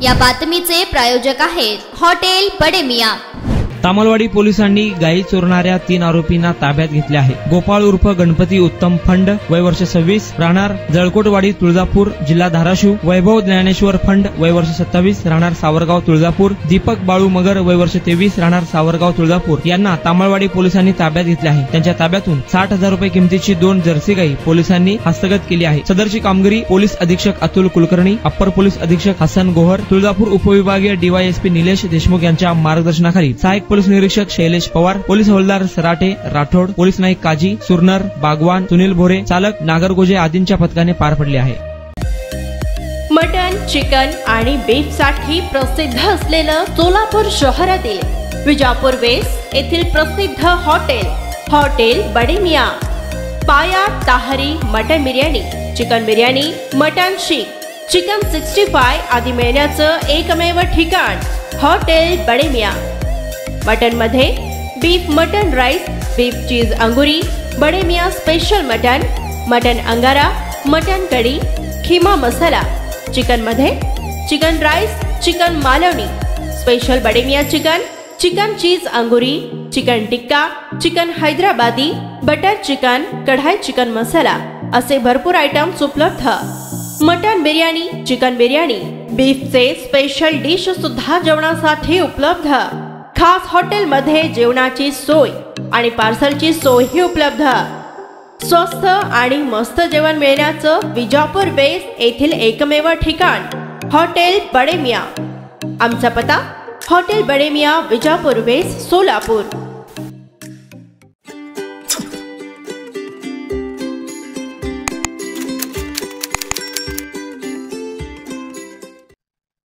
या बातमीचे प्रायोजक आहेत हॉटेल बडे मियां। तामलवाडी पोलिसांनी गायी चोरणाऱ्या 3 आरोपींना ताब्यात घेतले आहे। गोपाळ उर्फ गणपती उत्तम फंड वय वर्ष 26 राहणार जळकोटवाडी तुळजापूर जिल्हा धाराशिव। वैभव ज्ञानेश्वर फंड वय वर्ष 27 राहणार सावरगाव तुळजापूर। दीपक बाळू मगर वय वर्ष 23 राहणार सावरगाव तुळजापूर यांना तामलवाडी पोलिसांनी ताब्यात घेतले आहे। त्यांच्या ताब्यातून 60,000 रुपये किमतीची 2 जर्सी गायी पोलिसांनी हस्तगत केली आहे। सदरची कामगिरी पोलीस अधीक्षक अतुल कुलकर्णी, अप्पर पोलीस अधीक्षक हसन गोहर, तुळजापूर उपविभागीय डीवायएसपी निलेश देशमुख यांच्या मार्गदर्शनाखाली सहाय्यक पोलीस निरीक्षक शैलेश पवार, पोलीस हवालदार सराटे राठोड, पोलीस नाईक काजी सुरनर, बागवान सुनील भोरे, चालक नागरगोजे आदींच्या पथकाने पार पडले आहे। मटन, चिकन आणि बीफ साठी प्रसिद्ध असलेलं सोलापूर शहरातील विजापूर वेस्ट येथील प्रसिद्ध hotel Bade Miyan. Paya tahari mutton biryani, chicken biryani, mutton seekh, chicken 65 आदी मिळण्याचं एकमेव ठिकाण हॉटेल बडे मियां। मटन मध्ये beef mutton rice, beef cheese angoori, Bade Miyan special mutton, mutton angara, mutton kadhi, keema masala. Chicken मध्ये chicken rice, chicken Malvani, special Bade Miyan chicken, chicken cheese angoori, chicken tikka, chicken Hyderabadi, butter chicken, kadai chicken masala असे भरपूर आयटम्स उपलब्ध। मटन बिर्याणी, चिकन बिर्याणी, बीफचे स्पेशल डिश सुद्धा जेवणासाठी उपलब्ध। खास हॉटेल मध्ये जेवणाची सोय आणि पार्सलची सोयही उपलब्ध। स्वस्त आणि मस्त जेवण मिळण्याचं विजापूर वेस्ट येथील एकमेव ठिकाण हॉटेल बडे मियां। आमचा पत्ता हॉटेल बडे मियां, विजापूर वेस्ट, सोलापूर।